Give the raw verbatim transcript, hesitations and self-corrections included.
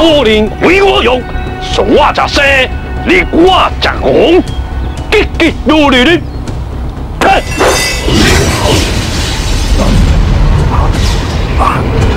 无人为我用，送我食生，你我食红，急急如律律。嘿！啊啊！